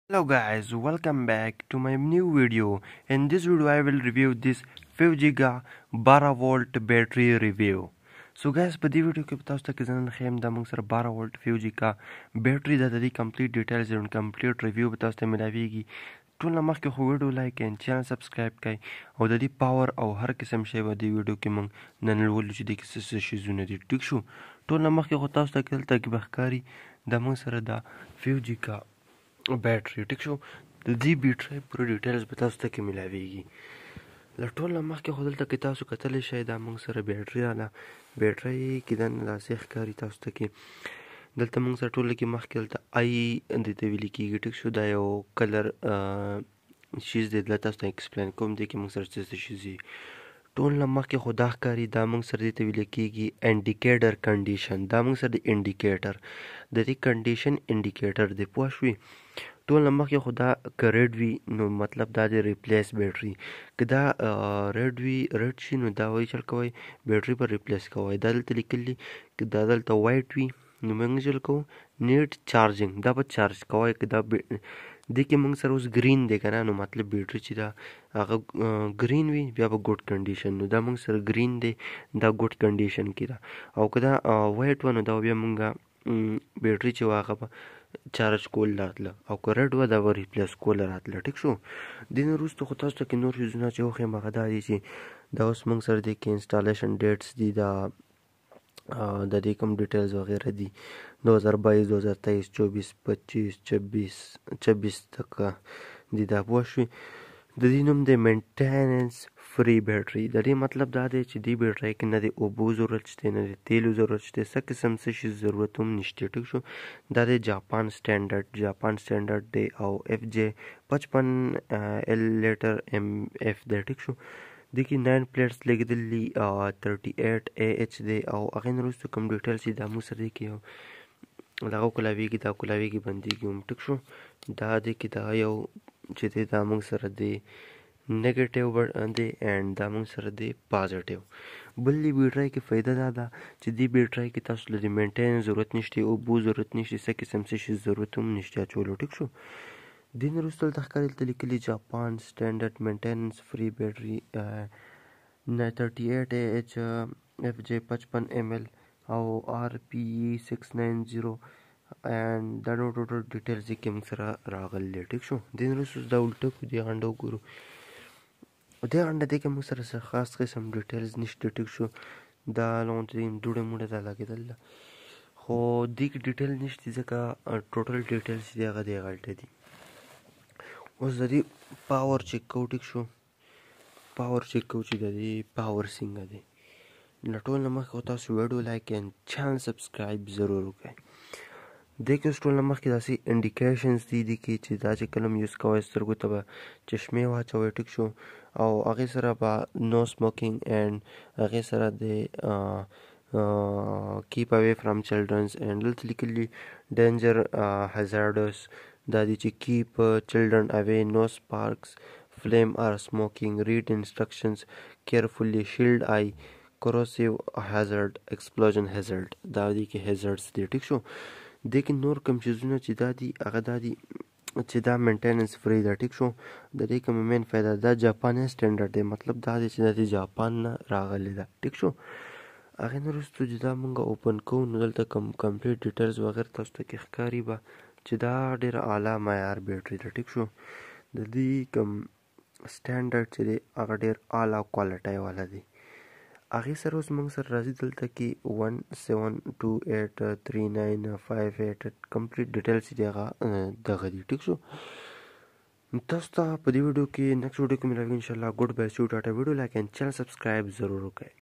Hello guys, welcome back to my new video. In this video I will review this Fujika 12V battery review. So guys, په دې ویډیو کې تاسو ته کې زنه خیم د موږ سره 12V Fujika battery د دې complete details and complete review به تاسو ته ملاويږي. ټول نه مخکې خو ویډیو لایک and channel subscribe کړئ او د دې پاور او هر قسم شی به دې ویډیو کې موږ نن ولولو چې د څه شیزونه دي. ټیک شو. ټول نه مخکې خو تاسو ته کې دلته کې بخکاری د موږ سره د Fujika بیټری ټیک شو. د دې بیټری پوره ډیټیلز به تاسو ته کې ملاویږي. له ټول نه مخکې خو دلته کې تاسو کتلی شئ دا موږ سره بیټري راله. بیټرۍ کې دننه داسې ښکاري تاسو ته کې دلته موږ سره ټوله کې مخکې دلته آی دې ته ویلې کېږي. ټیک شو. دا یو کلر شیز دی. دلته تاسو ته ایکسپلین کوم دی کې موږ سره څه شیز دي. ټول نه مخکې خو دا ښکاري دا موږ سره دې ته ویل کېږي انډیکیټر کنډیشن. دا موږ سره د انډیکیټر د دې کنډیشن انډیکیټر دی. پوه شوې. ټول نه مخکې خو دا که ریډ وي نو مطلب دا دی ریپلیس بیټري. که دا ریډ وي ریډ شي نو دا وایي چل کوئ بیټري به ریپلیس کوئ. دا دلته لیکلي که دا دلته وایټ وي نو موږ چل کوو نیډ چارجینګ. دا به چارج کوئ. که دا دې کې موږ سره اوس ګرین دی که نه نو مطلب بیټري چې دا هغه ګرین وي بیا به ګوډ کنډیشن. نو دا موږ سره ګرین دی دا ګوډ کنډیشن کې ده. او که دا وایټ وه نو دا بیا موږ بیټري چې وه هغه به چارج کول راتله. او که ریډ وه دا به ریپلیس کول راتله. ټیک شو. دې نه وروسته خو تاسو ته کې نور شیزونه چې وښیم هغه دا دي چې دا اوس موږ سره دی کې انسټالیشن ډیټس دي. دا د دې کوم ډیټیلز وغیره دي 2022 2023 24 25 26 تک دي. دا پوه شوې. د دې نوم دی مینټیننس فری بیټري. د دې مطلب دا دی چې دې بیټرۍ کې نه د اوبو ضرورت شته نه د تیلو ضرورت شته څه قسم څه شي ضرورت هم نشته. ټیک شو. دا د جاپان سټینډرډ دی او اف جے 55 ال لیټر ام اف دی. ټیک شو. دې کې 9 پلیټس لګېدلي 38 اے ایچ دی. او هغې نه وروسته کوم ډیټیلز دي دا موږ سره دی کې یو دغه کولاویږي دا کولاویږي بندېږي هم. ټیک شو. دا دی کې دا یو چې دی دا موږ سره دی نیګیټیو دی اینډ دا موږ سره دی پازیټیو. بل دې بیټرۍ کې فایده دا ده چې دې بیټرۍ کې تاسو له دې مینټیننس ضرورت نشته اوبو ضرورت نشته څه قسم څه شي ضرورت هم نشته اچولو. ټیک شو. دې نه وروسته دلته ښکاري دلته لیکلي جاپان سټینډرډ مینټیننس فری بیټري 38 اے ایچ اف جے 55 ایم ایل او آر پی 690 اینډ دا نو ټوټل ډیټیلز دې کې موږ سره راغلي دي. ټیک شو. دې نه وروسته دا الټه کړو دې غنډه وګورو. دې غنډه دې کې موږ سره څه خاص قسم ډیټیلز نشته. ټیک شو. دا لونډې دوړه موړه دا لګېدل ده خو دې کې ډیټیل نشته ځکه ټوټل ډیټیلز چې دی هغه دې غلطه دي. اوس د دې پاور چیک کوو. ټیک شو. پاور چیک کوو چې د دې پاور څنګه دی. له ټول نه مخکې تاسو ویډیو لایک اینډ چینل سبسکرایب ضرور وکړئ. دې کې اوس ټول نه مخکې داسې انډیکیشنز دي دې کې چې دا چې کله یوز کوئ سترګو ته به چشمې واچوئ. ټیک شو. او هغې سره به نو سموکینګ اینډ هغې سره د کیپ اوے فرام چلډرنز اینډ دلته لیکلي ډینجر هزارډس دا دی چې کیپ چلډرن اوے نو سپارکس flame or smoking, read instructions carefully, shield eye, corrosive hazard, explosion hazard. دا دی کې hazards دی. ټیک شو. دې کې نور کوم چیزونه چې دا دي هغه دا دي چې دا مینټیننس فری ده. ټیک شو. د دې کوم مین فایده دا جاپاني سټینډرډ دی. مطلب دا دی چې دا د جاپان نه راغلی ده. ټیک شو. هغې نه وروسته چې دا مونږ اوپن کوو نو دلته کوم کمپلیټ ډیټیلز وغیره تاسو ته کې ښکاري به چې دا ډېره اعلی معیار بیټري ده. ټیک شو. د دې کوم سټینډرډ چې دی هغه ډېر اعلی کوالټۍ والا دی. هغې سره اوس موږ سره راځي دلته کې 17283958 کمپلیټ ډیټیلز چې دی هغه دغه دي. ټیک شو. تاسو ته په دې ویډیو کې نیکسټ ویډیو کې ملاوي انشاءالله. ګډ بای. سیو ټاټا. ویډیو لایک اینډ چینل سبسکرایب ضرور وکړئ.